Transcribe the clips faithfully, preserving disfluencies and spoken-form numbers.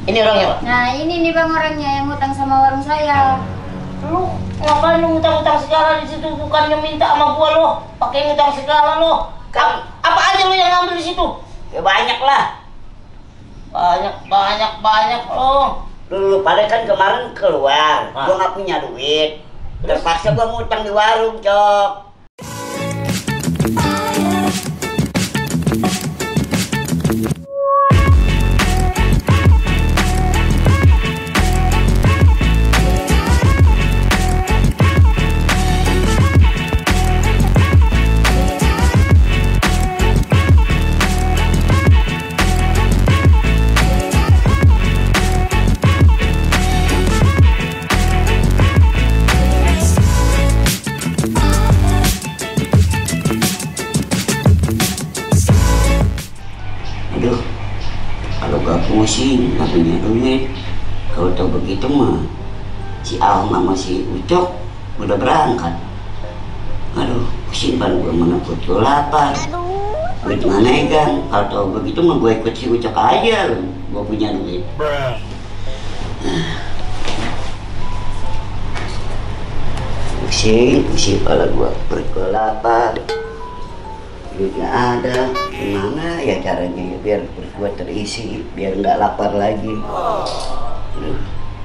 Ini orangnya, Pak? Nah, ini nih Bang orangnya yang ngutang sama warung saya. Lu ngapain lu ngutang-ngutang segala di situ? Bukannya minta sama gua lo, pakai ngutang segala lo. Apa, apa aja lo yang ngambil di situ? Ya banyak lah. Banyak, banyak, banyak lo. Dulu pada kan kemarin keluar, Ah. gua nggak punya duit. Terpaksa gua ngutang di warung, Cok. Aduh, kalau gak pusing, gak punya duit. Kalau tau begitu mah, si Aung sama si Ucok udah berangkat. Aduh, pusing ban gue, mana perut lapar. Duit mana kan? Kalau tau begitu mah gue ikut si Ucok aja, gue punya duit. Pusing, pusing kepala gue, perut gue lapar. Duitnya ada, gimana ya caranya ya biar perut gue terisi, biar nggak lapar lagi. Aduh.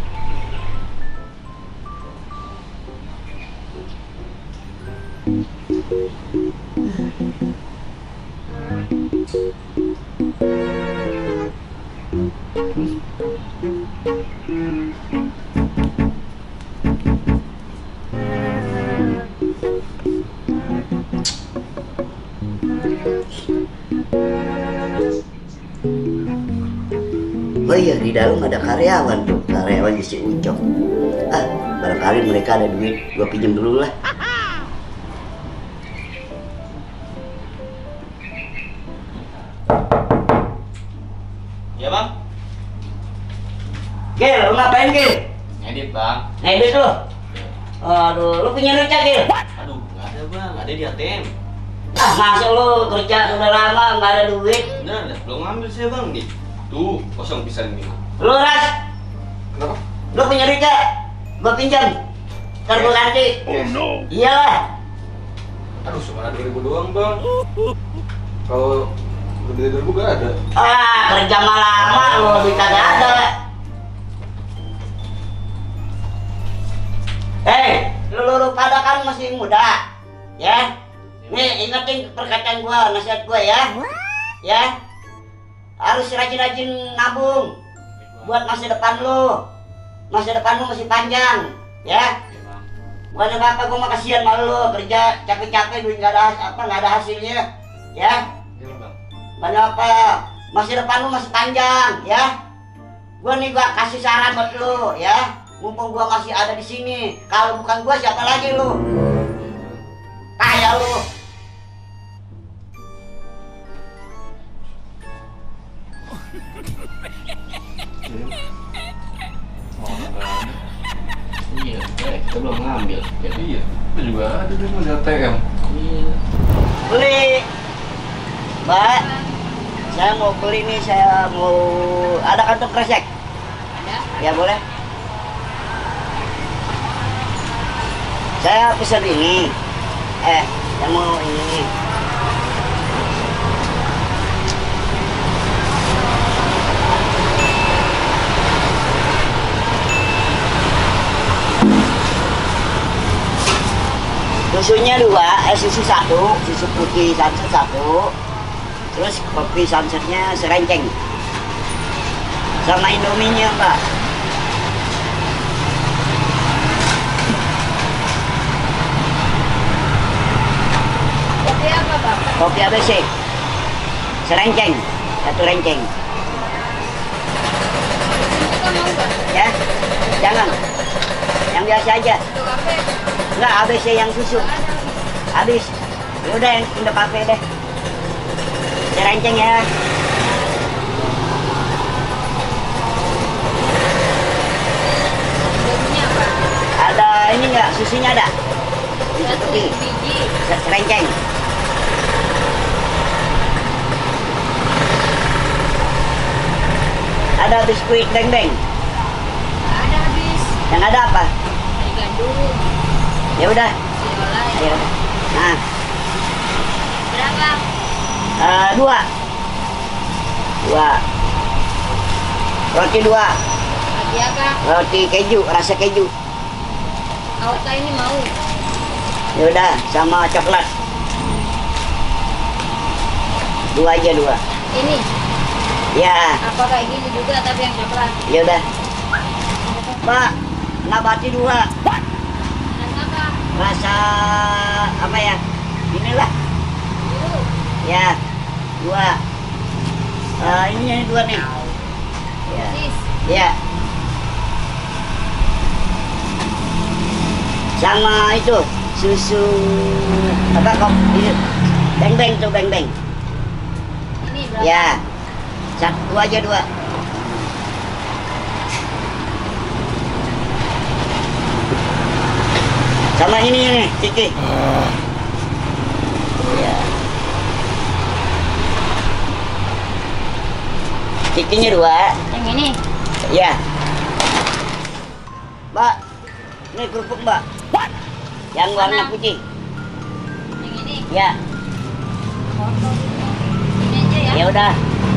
Oh iya, di dalam ada karyawan tuh, karyawannya si Ucok. Ah, barangkali mereka ada duit, gua pinjam dulu lah. Ya bang? Gil, lu ngapain Gil? Ngedit bang. Ngedit lu? Aduh, lu punya duit Gil? Aduh, nggak ada bang, ada di A T M. Ah, masa lu kerja udah lama nggak ada duit? Bener, belum ngambil saya bang nih. Tuh, kosong pisan ini. Lu Ras, Kenapa? lu punya duit gak? Gua pinjam. Ntar gua ganti. Oh no. Iyalah. Aduh, cuma dua ribu doang bang. Kalau lebih dari dua ribu gak ada. Ah, kerja mah lama lu duit kagak ada. Hei, lu, lu, lu pada kan masih muda, ya? Nih, ingetin perkataan gua, nasihat gua ya. Ya. Harus rajin-rajin nabung buat masa depan lu. Masa depan lu masih panjang, ya. Bukan apa-apa, gua mah kasihan sama lu, kerja capek-capek duit nggak ada apa nggak ada hasilnya, ya. Bukan apa, masa depan lu masih panjang, ya. Gua nih gua kasih saran buat lu, ya. Mumpung gua masih ada di sini, kalau bukan gua siapa lagi lu? Kaya lu. Iya, eh, kita belum ngambil. Iya, itu juga ada di di A T M. Iya. Beli, Mbak. Saya mau beli nih, saya mau ada kantong kresek. Ada? Ya boleh. Saya pesan ini. Eh, yang mau ini. Susunya dua, eh susu satu, susu putih sunset satu, terus kopi sunsetnya serenceng, sama indominya Mbak. Kopi apa Bang? Kopi A B C, serenceng, satu renceng, Kita mau nggak? ya, jangan, yang biasa aja, Untuk kafe? enggak A B C yang susu, habis, yaudah yang Indo Cafe deh, serenceng ya. Jadinya apa? Ada ini enggak, susunya ada, susu Satu putih, biji. serenceng. Ada biskuit beng-beng. Ada habis. Yang ada apa? Dari gandum. Ya udah. Siolai. Ya udah. Nah, Berapa? eh, dua. Dua. Roti dua. Lagi apa? Roti keju, rasa keju. Auta ini mau. Ya udah, sama coklat. Dua aja dua. Ini. Ya, Apa kayak gini juga tapi yang coklat. ya udah. Mbak, nabati dua. Rasa apa? Rasa apa ya? Inilah. Biru. Ya, dua. Eh, ini yang dua nih. Ya, Sis. ya. Sama itu susu apa kok? Ini beng-beng tuh beng-beng. Ini berapa? Ya, satu aja dua. Sama ini nih, Kiki. Ya. Kikinya dua. Yang ini. Ya. Mbak, ini kerupuk Mbak. Yang warna Mana? putih. Yang ini. Ya, Ini aja ya. ya udah.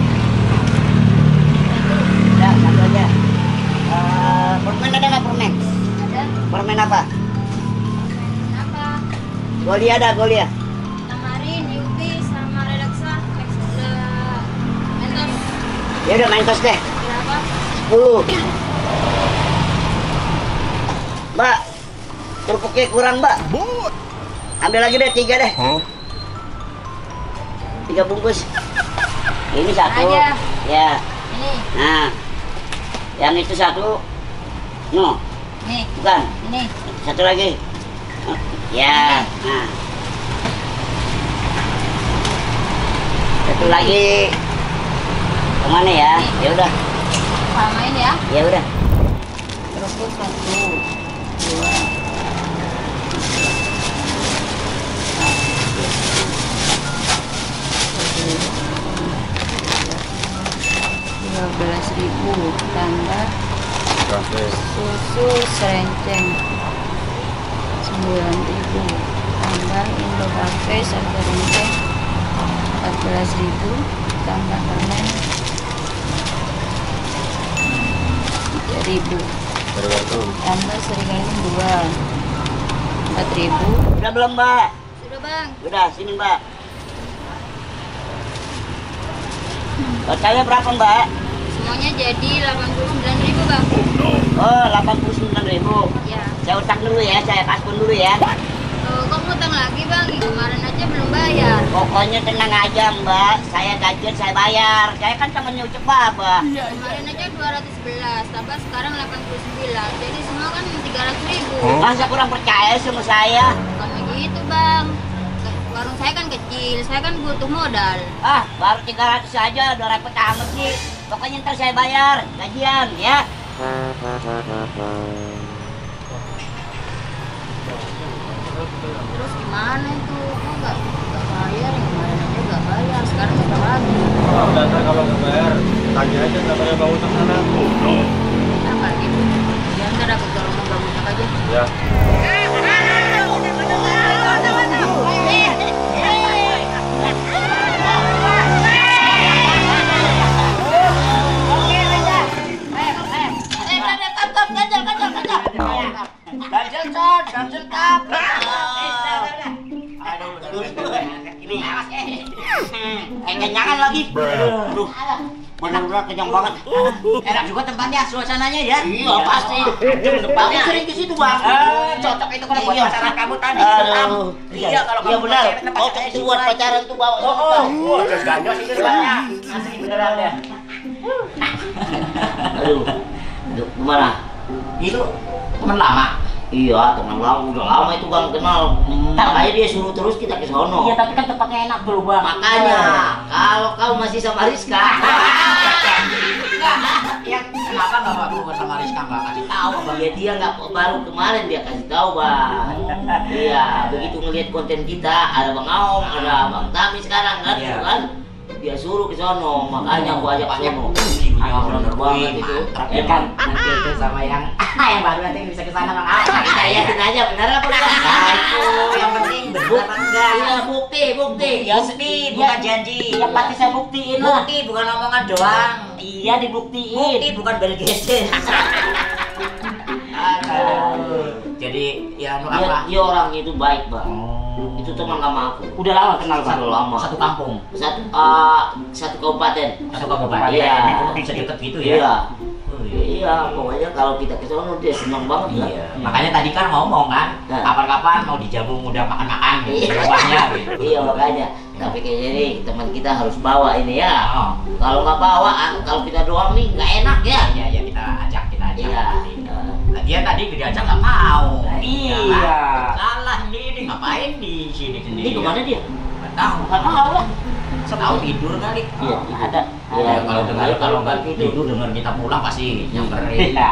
Udah, satu aja. Eh, permen ada nggak permen? Ada. Permen apa? Apa? Goli ada, goli ya. Tamarin, Yupi, sama Relaxa. Extra. Mentos. Ya udah Mentos deh. Berapa? sepuluh. Mbak, kerupuknya kurang Mbak. Ambil lagi deh, tiga deh. Tiga bungkus. Ini satu. Aja. Ya. Ini. Nah, yang itu satu. No, Nih. bukan. Ini. Satu lagi. Ya. Nah. Satu lagi. Kemana ya? Ya udah. Sama ini ya. Ya udah. Kerupuk satu. Dua. Dua belas ribu tambah Kafe. susu serenceng sembilan ribu tambah Indo Cafe satu renceng empat belas ribu tambah permen tiga ribu Tergantung. tambah serikali dua empat ribu. Udah belum Mbak? Sudah bang. Udah, sini Mbak. Totalnya berapa Mbak? Semuanya jadi delapan puluh sembilan ribu bang. Oh, delapan puluh sembilan ribu. Ya. Saya utang dulu ya, saya kaspun dulu ya. Oh, kok ngutang lagi bang? Kemarin aja belum bayar. Pokoknya tenang aja Mbak, saya gajian saya bayar. Saya kan temennya Ucep Baba. Kemarin aja dua ratus sebelas, tambah sekarang delapan puluh sembilan. Jadi semua kan tiga ratus ribu. Masa kurang percaya sama saya? Bukan begitu bang. Warung saya kan kecil, saya kan butuh modal. Ah, baru tiga ratus aja, udah repot amat sih. Pokoknya ntar saya bayar, gajian ya. Terus gimana itu? Kok nggak nggak bayar? Yang kemarin aja nggak bayar, sekarang utang lagi. Oh, udah ntar kalau nggak bayar, tanya aja nggak bayar bang utang sana. Apa gitu? Ya ntar dapat golongan bang utang aja. Ya. Ganjel cot, ganjel kap. Ini eh kenyangan lagi. Aduh, benar-benar kenyang banget. Enak juga tempatnya, suasananya ya. Iya pasti. Depannya sering ke situ bang. Cocok itu kalau buat pacaran kamu tadi. Iya kalau kamu benar. Cocok itu buat pacaran tuh bawa. Oh, oh. Wah, ganjel itu tempatnya. Asli beneran ya. Aduh, gimana? Itu teman lama. Iya, teman lama, udah lama itu bang kenal. Makanya dia suruh terus kita ke sono. Iya, tapi kan tempatnya enak dulu bang. Makanya, kalau kau masih sama Rizka. Ya, kenapa nggak baru sama Rizka nggak kasih tahu bang? Ya dia nggak baru kemarin dia kasih tahu bang. Iya, begitu ngelihat konten kita ada bang Aom, ada bang Tami sekarang kan, Iya. kan? dia suruh ke sono, makanya gua ajak ke sono. Ah, bener banget itu. Tapi kan nanti itu sama yang yang baru nanti bisa ke sana Bang Al. Kita yakin aja benar apa enggak? Nah, itu yang penting benar apa enggak? Iya, bukti, bukti. Ya sedih, bukan janji. Ya pasti saya buktiin lah. Bukti bukan omongan doang. Iya dibuktiin. Bukti bukan bergeser. Aduh. Jadi ya anu Dia, apa? dia orangnya itu baik, Bang. Oh. Itu teman lama aku. Udah lama kenal Bang? Sudah lama. Satu kampung. Satu uh, satu kabupaten. Satu kabupaten. Iya. Bisa deket gitu ya. Iya. Oh, iya. Iya, pokoknya kalau kita ke sono dia senang banget lah. Iya. Makanya tadi kan ngomong kan, Nah. kapan-kapan mau dijamu udah makan-makan gitu. Iya. Rumahnya gitu. Iya makanya. Tapi kayaknya nih teman kita harus bawa ini ya. Oh. Kalau nggak bawa, anu, kalau kita doang nih nggak enak ya. Iya, ya kita ajak, kita ajak. Iya. Lagian tadi diajak nggak mau. Iya. kan? Salah ini, ngapain di sini sendiri? Ini kemana dia? Nggak tahu. Nggak tahu lah. Tahu tidur kali. Iya. Ada. Ya, kalau dengar Iya, kalau nggak tidur. tidur dengar kita pulang pasti nyamperin. Iya.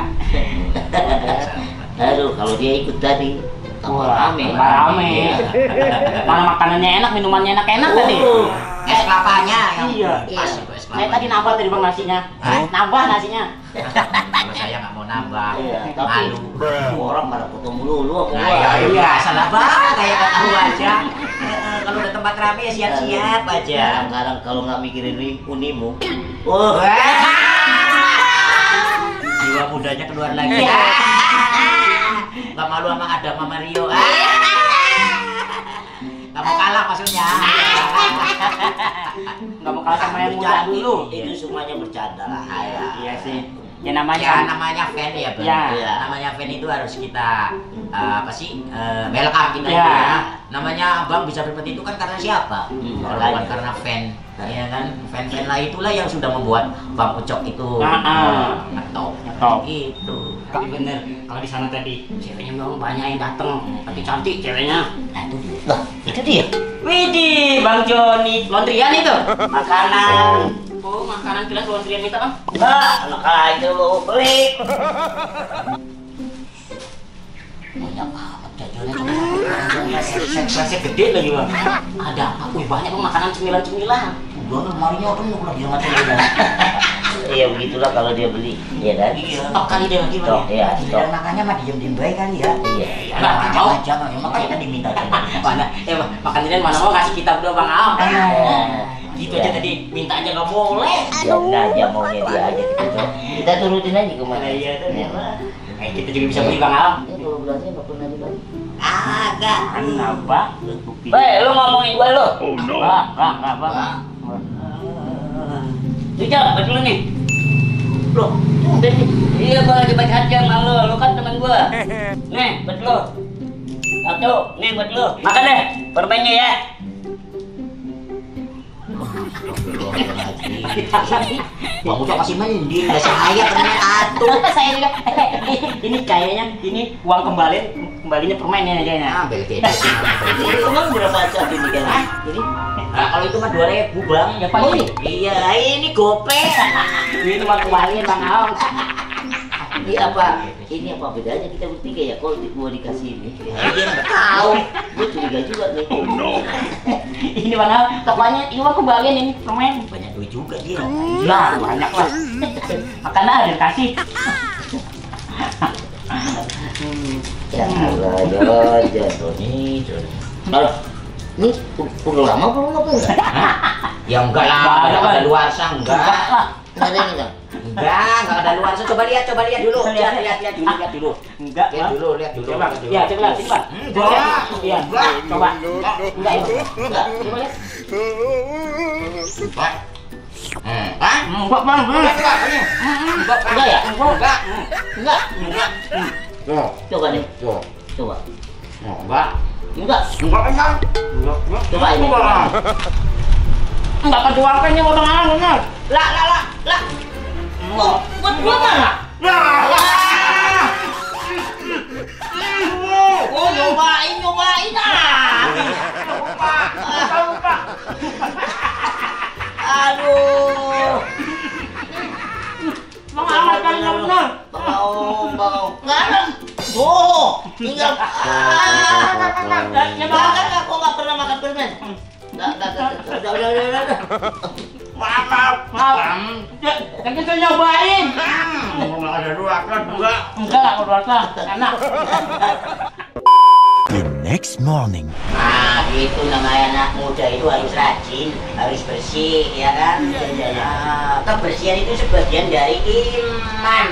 Aduh, kalau dia ikut tadi, tambah rame. tambah rame. Iya. Mana makanannya enak, minumannya enak-enak tadi. Oh. Es kelapanya yang Iya. pas itu es Saya kelapa. tadi nambah tadi Bang nasinya. Hah? Nambah nasinya. Kalau saya nggak mau nambah, Iya, tapi malu. orang pada ketemu dulu sama Nah, gua. ya, iya, salah bang, kayak nggak tahu aja. Eh, Kalau udah tempat rame ya siap-siap aja. Kadang-kadang kalau nggak mikirin uni- unimu, oh, Jiwa mudanya keluar lagi. Gak malu sama Adam sama Rio. Gak mau kalah maksudnya. Nggak mau kalah sama yang muda dulu. itu semuanya bercanda lah. Iya sih. Ya Ya namanya. namanya fan ya bang. Iya. Iya. Namanya fan itu harus kita eh, apa sih eh, welcome kita Iya. itu ya. Namanya bang bisa seperti itu kan karena siapa? Hmm, Kalau makanya. bukan karena fan. Ya kan fan-fan lah itulah yang sudah membuat Bang Ucok itu Ah, ah. ngetop. Ngetop. Gitu. Tapi bener, kalau di sana tadi ceweknya memang banyak yang datang, tapi cantik ceweknya. Nah itu dia. Lah, itu dia. Widih, Bang Joni, laundryan itu. Makanan. Oh, makanan gelas laundryan minta Bang. Enggak, enak aja lo beli. Banyak banget jajannya. Kelasnya gede lagi Bang. Ada apa? Wih banyak Bang makanan cemilan-cemilan. Udah lemarinya penuh lagi sama cemilan. Iya begitulah kalau dia beli, iya kan? Iya. Stok kali dia lagi Stok, Bang. iya, Giliran stok. makannya mah diem-diem baik kali ya. Iya. Nggak Aja mau. aja ya makanya kan diminta. Mana? Eh Bang, makan ini mana mau kasih kita berdua Bang Am. Gitu aja tadi, minta aja nggak boleh. Biarin aja maunya dia aja kita tuh. Kita turutin aja kemana. Iya, tuh, ya, Eh, kita juga bisa beli Bang Am. Ya kalau belasnya nggak pernah dibagi. Agak. Kenapa? Hei, lu ngomongin gue lu. Enggak, enggak, enggak Bang. Jujur, betul nih. Loh, tumben nih. Iya, gua lagi baca hati sama lu. Lu kan temen gua. Nih, buat lu. Satu, nih buat lu. Makan deh, permennya ya. Bang Ucok kasih mending, udah saya pernah atuh. Saya juga. Ini kayaknya ini uang kembali kembalinya permen ya kayaknya. Ambil gitu sih. Ini emang berapa saat ini kan? Ini Nah, kalau itu mah dua ribu bang. Ya Pak ini. Iya, ini gope. Ini mah kembaliin Bang Am. ini apa? Ini apa bedanya kita bertiga ya? Kalau di- gua dikasih ini, Dia nggak tahu. gua curiga juga nih. Ini Bang Am, pokoknya ini mah kembaliin ini permen. Banyak duit juga dia. Nah, banyak lah. Makanya ada yang kasih. Ya Allah, ya Tony, Tony. Kalau ini u- udah lama belum apa enggak? Ya enggak lah, Enggak, enggak Bang. ada luar sah, enggak. Enggak ada ini enggak? Enggak, enggak ada luar sah. Coba lihat, coba lihat dulu. Lihat, lihat, lihat dulu, lihat dulu. Enggak, Lihat Bang. dulu, lihat dulu. Coba, lihat dulu. ya coba lihat, coba. Enggak. Iya, Enggak. coba. Enggak, enggak, enggak. Coba lihat. Enggak. Hmm, Hah? Enggak, Bang. Enggak, enggak, ini. Enggak, Enggak ya? Enggak. Enggak. Enggak. Tuh, Coba deh, tuh. coba. Enggak. Enggak. Enggak, enggak. Coba ini. Enggak kejualkan ini Bang Am, benar. Lah, lah, lah, lah. Oh, buat gua mana? Oh, nyobain, nyobain ah. Lupa, lupa. Aduh. Bang Am makan yang benar. Bang, bang. Enggak ada. Oh, tinggal. Ah, Ya, enggak, enggak, enggak, gua enggak pernah makan permen. Enggak, enggak, enggak, enggak, udah, udah, udah, udah. Maaf, Maaf. Kan kita nyobain. Ngomong ada dua kan enggak. Enggak, udah lah. Enak. The next morning. Nah, itu namanya anak muda itu harus rajin, harus bersih, ya kan? Iya, iya, iya. Nah, kebersihan itu sebagian dari iman.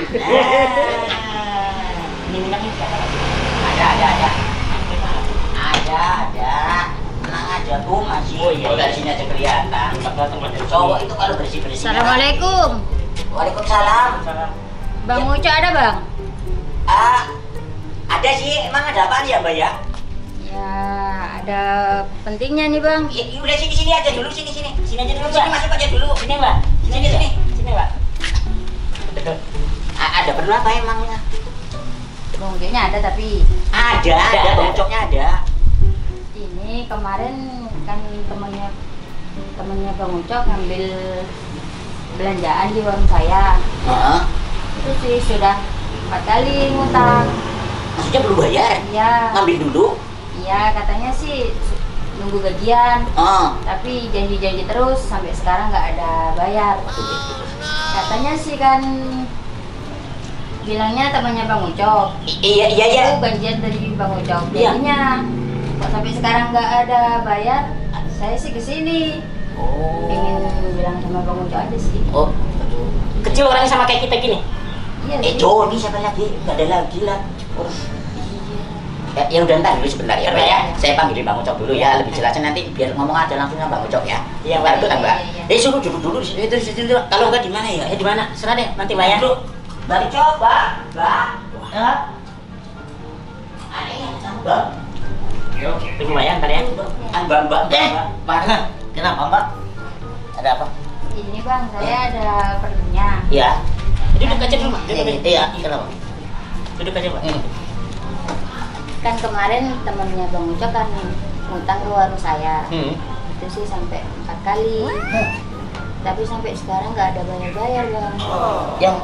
Nah. Ini minyaknya siapa lagi? Ada, ada, ada. Ada, ada. Tenang aja tuh masih. Oh, iya, iya. Dari sini aja kelihatan. Cowok itu kalau bersih-bersih. Assalamualaikum. Waalaikumsalam. Bang Uca ada bang? Ah, ada sih. Emang ada apaan ya, Mbak ya? Ya ada pentingnya nih bang. Ya, ya udah sini sini aja dulu, sini sini. Sini aja dulu, sini masuk aja dulu. Sini, Mbak. Sini sini. Sini, Mbak. A- ada perlu apa emangnya? Bang Ucanya ada tapi Ada, ada, ada. bongcoknya ada. ini kemarin kan temennya temennya Bang Ucok ngambil belanjaan di warung saya. Heeh. Itu sih sudah empat kali ngutang. Maksudnya belum bayar? Iya. Ngambil dulu? Iya katanya sih nunggu gajian. Oh. Tapi janji-janji terus sampai sekarang nggak ada bayar. Katanya sih kan bilangnya temannya Bang Ucok. I- iya iya iya. Itu gajian dari Bang Ucok. Iya. Jadinya kok sampai sekarang nggak ada bayar, saya sih kesini. Oh. Pengen bilang sama Bang Ucok aja sih. Oh. Kecil orangnya sama kayak kita gini. Iya Eh sih. Joni siapa lagi? Gak ada lagi lah. Oh. Ya, ya udah ntar dulu sebentar ya, Mbak ya. Saya panggilin Bang Ucok dulu ya, lebih jelasnya nanti biar ngomong aja langsung sama Bang Ucok ya. Iya, Mbak. Mbak. Itu kan, Mbak. Iya, iya. Eh suruh duduk dulu di sini, itu di situ. Kalau enggak di mana ya? Eh di mana? Serah deh, nanti bayar. Duduk. Bang Ucok, Mbak. Mbak. Ya. Aneh, Mbak. Yuk, tunggu bayar ntar ya. Ah, Mbak, Mbak, Mbak. Eh, Mbak. kenapa Mbak? Ada apa? Ini Bang, saya ada perlunya. Iya. Duduk aja dulu, Mbak. Duduk aja. Iya, kenapa? Duduk aja, Mbak. Hmm. Kan kemarin temennya Bang Ucok kan ngutang ke warung saya. Hmm. Itu sih sampai empat kali. Tapi sampai sekarang nggak ada bayar-bayar Bang. Yang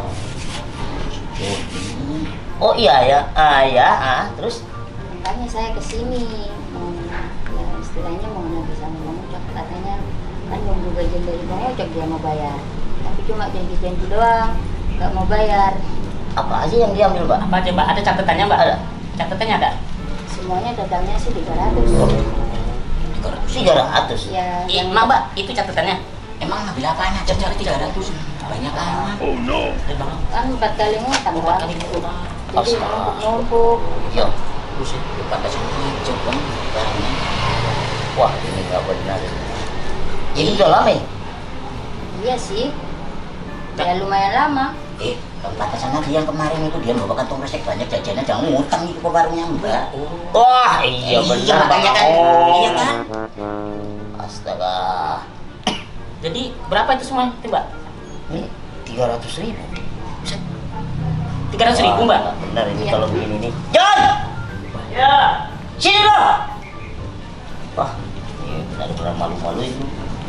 Oh iya ya, ah ya, ah terus Makanya saya kesini mau ya istilahnya mau nagih sama Bang Ucok. Katanya kan nunggu gajian dari Bang Ucok dia mau bayar. Tapi cuma janji-janji doang, nggak mau bayar. apa aja yang diambil Mbak? Apa aja Mbak? Ada catatannya Mbak? Ada. Catatannya ada? Semuanya totalnya sih tiga ratus. tiga ratus. Ya, Ih, yang- Mak, Mbak, itu catatannya. Emang ngambil apaan aja cari tiga ratus? Banyak amat. Eh, Bang. kan empat kali ngutang Empat Bang. kali ngutang. Jadi Astaga. numpuk-numpuk. Yo, Buset, depan kasih aja bang, barangnya. wah ini nggak benar. Ini udah lama ya? Iya sih. Ya lumayan lama. Eh, pantasan lagi yang kemarin itu dia bawa kantong resek banyak jajannya, jangan ngutang itu ke warungnya Mbak. Wah, iya benar makanya kan. Bang. Iya kan? Astaga. Jadi berapa itu semua itu Mbak? Ini tiga ratus ribu. Tiga ratus ribu Mbak? Wah, benar ini Iya. kalau begini nih. John! Ya. Sini loh. Wah, ini benar-benar malu-malu itu.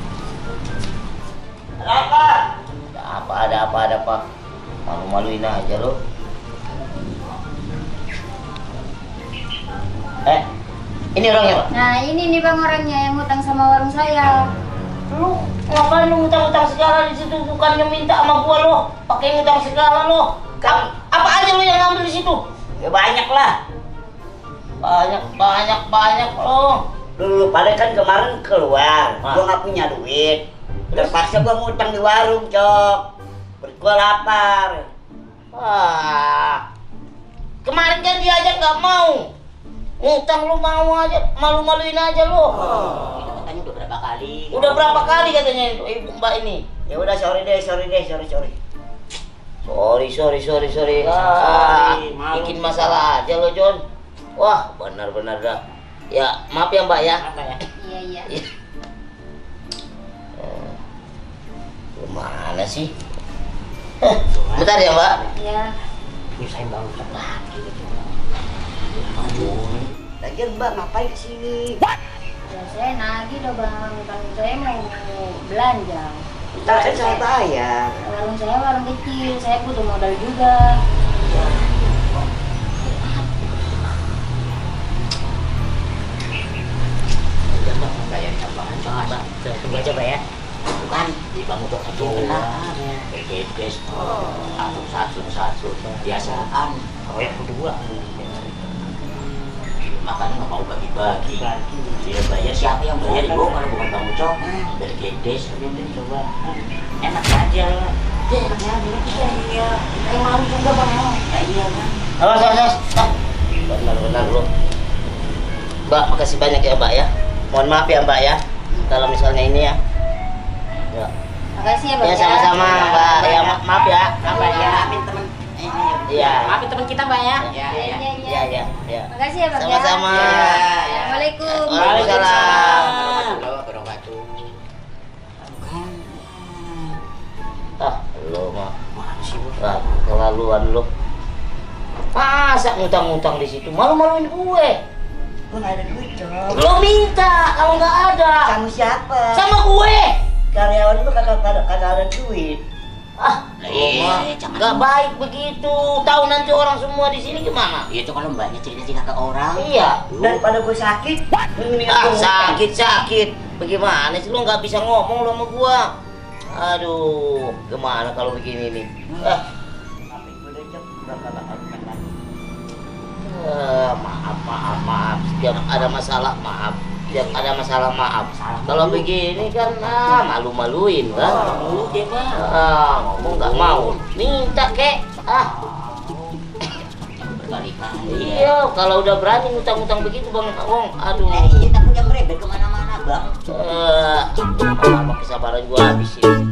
Ada apa? Ada apa? Ada apa? Ada apa? Malu-maluin aja lo. Eh, ini orangnya Pak. Nah ini nih Bang orangnya yang ngutang sama warung saya. Lu ngapain lu ngutang-ngutang segala di situ, bukannya minta sama gua lo, pakai ngutang segala lo. Kamu apa aja lu yang ngambil di situ? Ya banyak lah. Banyak banyak banyak lo. Dulu pada kan kemarin keluar, Ah. gua nggak punya duit. Terpaksa gua ngutang di warung, Cok. Perut gua lapar. Wah, kemarin kan dia aja nggak mau. Ngutang lu mau aja, malu-maluin aja lo. Itu katanya udah berapa kali. Udah berapa kali katanya itu ibu mbak ini? Ya udah sorry deh, sorry deh, sorry sorry. Sorry, sorry, sorry, sorry. Ah, Sorry, malu. bikin masalah aja lo, John. Wah, benar-benar dah. Ya, maaf ya, Mbak ya. Iya iya. Iya. Eh, Gimana sih? Eh, bentar ya, Mbak. Iya. Nyusahin Bang Ucap lagi gitu. Lagian Mbak ngapain kesini? Ya saya nagih dong Bang. Kan saya mau belanja. Ntar kan saya bayar. Warung saya warung kecil, saya butuh modal juga. Udah, Mbak, bayar tambahan. Coba, Mbak. Tunggu aja, Mbak ya. Bukan, di Bang Biasaan. Kalau yang kedua. Makanya nggak mau bagi-bagi. Dia bayar, siapa yang bayar? Ibu kalau bukan Bang Ucok. Dari Gedes. Coba. Enak aja. Ya, enaknya aja kita. Iya. Yang malu juga bang. Ya iya kan. Awas, awas, awas. Ah, benar-benar lu. Mbak, makasih banyak ya Mbak ya. Mohon maaf ya Mbak ya. Kalau misalnya ini ya. Ya. Makasih ya bang. Ya sama-sama Mbak. Ya ma- maaf ya. Apa ya? Amin teman. Iya. Maafin teman kita Mbak ya. Iya, iya, Iya, iya. iya, iya. Makasih ya bang. Sama-sama. Ya. Ya. Assalamualaikum. Waalaikumsalam. Warahmatullahi wabarakatuh. Ah, lu mah. Mana sih Bu? Ah, kelaluan lu. Masa ngutang-ngutang di situ? Malu-maluin gue. Gue nggak ada duit Cok. Lo minta kalau nggak ada. Sama siapa? Sama gue. Karyawan lu kagak kagak kagak ada duit. Ah, lo mah nggak baik begitu. Tahu nanti orang semua di sini gimana? Iya tuh kalau mbaknya cerita-cerita ke orang. Iya. Daripada gue sakit, mendingan Ah, gua ngutang. sakit sakit. Bagaimana sih lo nggak bisa ngomong lo sama gua? Aduh, gimana kalau begini nih? Ah, Tapi gue udah Cok, udah kagak akan lagi. eh, maaf, maaf, maaf. Setiap ada masalah, maaf. Setiap ada masalah, maaf. Kalau begini kan, ah, malu-maluin kan? Lu deh Bang. Ah, ngomong nggak mau. Minta kek. Ah, Berkali-kali. iya. Kalau udah berani ngutang-ngutang begitu bang, Wong. Aduh. Nah, iya takutnya merebet kemana-mana Bang. Eh, apa kesabaran gua habis ini.